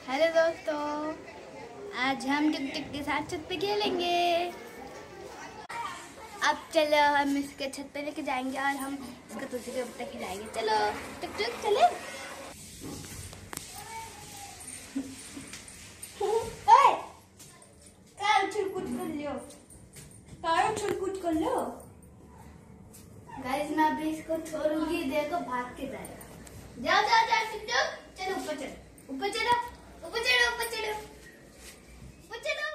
Hello दोस्तों, आज हम टिक टिक के साथ छत पे खेलेंगे। अब चलो हम इसके छत पे लेके जाएंगे और हम इसको तुलसी के पत्ता खिलाएंगे। चलो टिक टिक चले। कर लो गाइस, मैं अभी इसको छोड़ूंगी, देखो भाग के जाएगा। जाओ जाओ जाओ टिक टिक, चलो ऊपर चलो, ऊपर चलो, ऊपर चलो, ऊपर चलो, ऊपर चलो।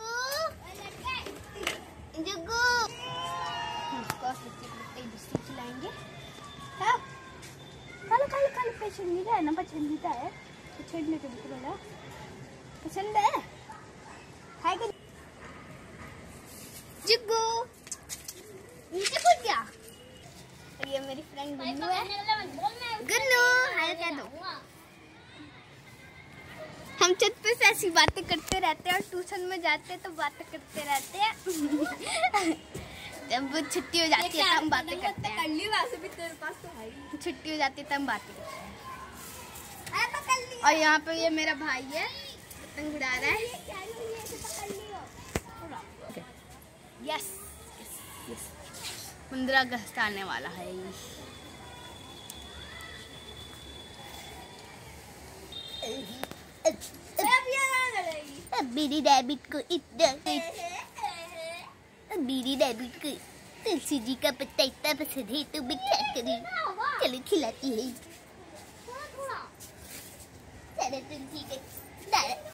जुगू इसको बिस्किट खिलाएंगे। खालो खालो खालो, पसंदीदा है ना, पसंदीदा है तो छेड़ने के बिल्कुल बोला पसंद है, खाएगा। जुगू नीचे कूद गया। और ये मेरी फ्रेंड गुन्नू है। गुन्नू हाय कह दो। हम छत पे से ऐसी बातें करते रहते हैं और ट्यूशन में जाते हैं तो बातें करते रहते हैं। जब छुट्टी हो जाती है तो हम बातें करते हैं। छुट्टी हो जाती है तो हम बातें करते हैं। और यहाँ पे ये मेरा भाई है, पतंग उड़ा रहा है। यस 15 अगस्त आने वाला है। मेरी रैबिट को इतना मेरी रैबिट को तुलसी जी का पत्ता इतना पसंद है तो मैं क्या करूं। चलो खिलाती है। सारा तुलसी का